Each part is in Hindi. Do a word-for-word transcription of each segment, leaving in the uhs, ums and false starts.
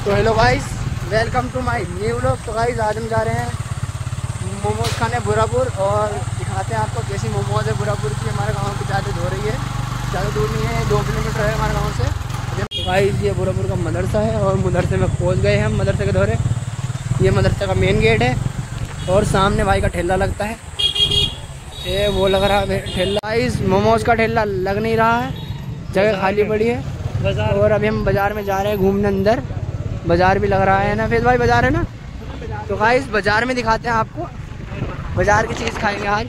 तो hello guys, welcome to my new vlog. तो गाइस आज हम जा रहे हैं मोमोज खाने बुरापुर और दिखाते हैं आपको कैसी मोमोज है बुरापुर की। हमारे गांव की ज़्यादा हो रही है, ज़्यादा दूर नहीं है, दो किलोमीटर है हमारे गांव से। तो गाइस ये बुरापुर का मदरसा है और मदरसे में पहुंच गए हम मदरसे के दौरे। ये मदरसे का मेन गेट है और सामने भाई का ठेला लगता है, ये वो लग रहा है ठेला। गाइस मोमोज का ठेला लग नहीं रहा है, जगह खाली पड़ी है। और अभी हम बाज़ार में जा रहे हैं घूमने, अंदर बाज़ार भी लग रहा है ना फिर भाई, बाज़ार है ना। तो गाइस बाज़ार में दिखाते हैं आपको, बाज़ार की चीज़ खाएंगे आज।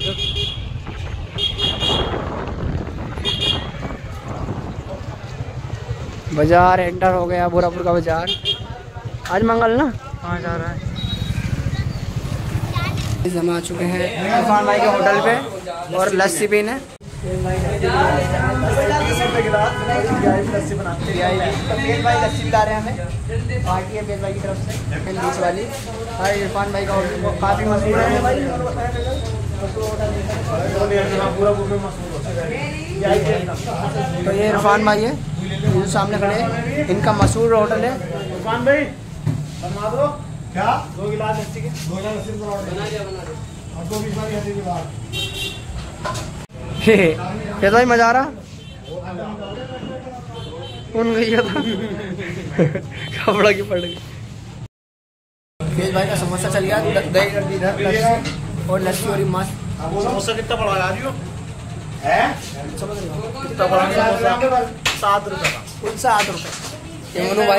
बाज़ार एंटर हो गया, बुरापुर का बाज़ार। आज मंगल ना, कहाँ जा रहा है। हम आ चुके हैं इरफान भाई के होटल पे और लस्सी पीने। लस्सी बनाते हैं भाई, लस्सी पिला रहे हैं हमें, पार्टी है बेल भाई की तरफ से बीच वाली। भाई इरफान भाई का होटल काफ़ी मशहूर है भाई, तो ये इरफान भाई है जो सामने खड़े हैं, इनका मशहूर होटल है। इरफान भाई बनवा दो क्या, दो गिलास लस्सी के, दो गिलास लस्सी बना दिया बना दो और दो बीस वाली हल्दी के बाद। कैसा भाई मजा आ रहा उन गई था कपड़ा की पड़ गई। फेज भाई का समोसा चल गया, दही कर दी इधर लस्सी और लस्सी और मस्त। समोसा कितना बड़ा ला रही हो? समझ रहे हो कितना बड़ा समोसा? सात रुपए का, कुल सात रुपए। ये मनु भाई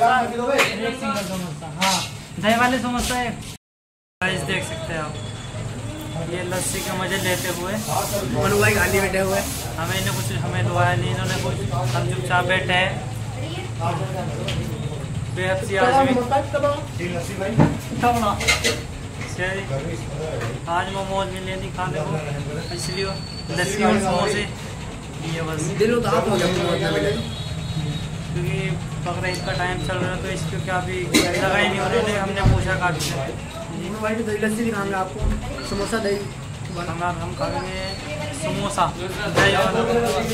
हाँ दही वाले समोसा है। देख सकते हैं आप, ये लस्सी के मजे लेते हुए मनु भाई गाड़ी बैठे हुए। हमें इन्हें कुछ हमें दुआया नहीं, इन्होंने कुछ, हम चुपचाप बैठे हैं बेहद सी आज भी। आज मोमोज मिले नहीं खाने को, इसलिए लस्सी और समोसे ये बस दिल उदास हो गया क्योंकि बकरीद का टाइम चल रहा है, तो इसको क्या भी लगा ही नहीं उन्होंने। हमने पूछा काफी भाई तो दही लस्सी दिखाएंगे आपको, समोसा दही हम हम खाएंगे समोसा दही वाला।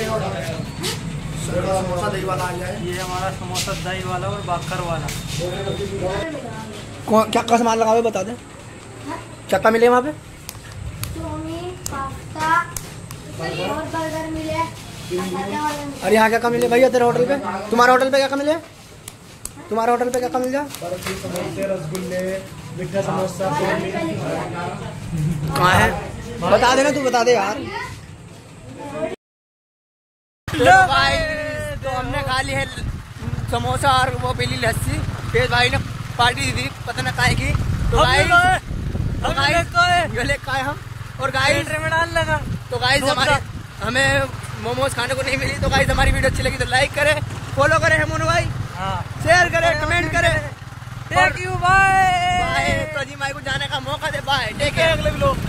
समोसा दही वाला आ गया है, ये हमारा समोसा दही वाला और बाकर वाला। कौन क्या क्या सामान लगा हुआ बता दें, क्या क्या मिले वहाँ पे? पास्ता और बर्गर मिले। और यहाँ क्या क्या मिले भैया तेरे होटल पे? तुम्हारे होटल पे क्या क्या मिले? तुम्हारे होटल पे क्या क्या मिल जाए? रसगुल्ले, मीठा समोसा। कहाँ है बता देना, तू बता दे यार। लो भाई तो हमने खा ली है समोसा और वो पी ली लस्सी। फिर भाई ने पार्टी दी थी, पता ना काहे की। तो गाइस हम और गाइस में डाल लगा। तो गाइस हमारे हमें मोमोज खाने को नहीं मिली। तो गाइस हमारी वीडियो अच्छी लगी तो लाइक करें, फॉलो करें मोनू भाई, शेयर करें, कमेंट करें। Thank you, bye. बाय। तो जी भाई को जाने का मौका दे, बाय, टेक केयर।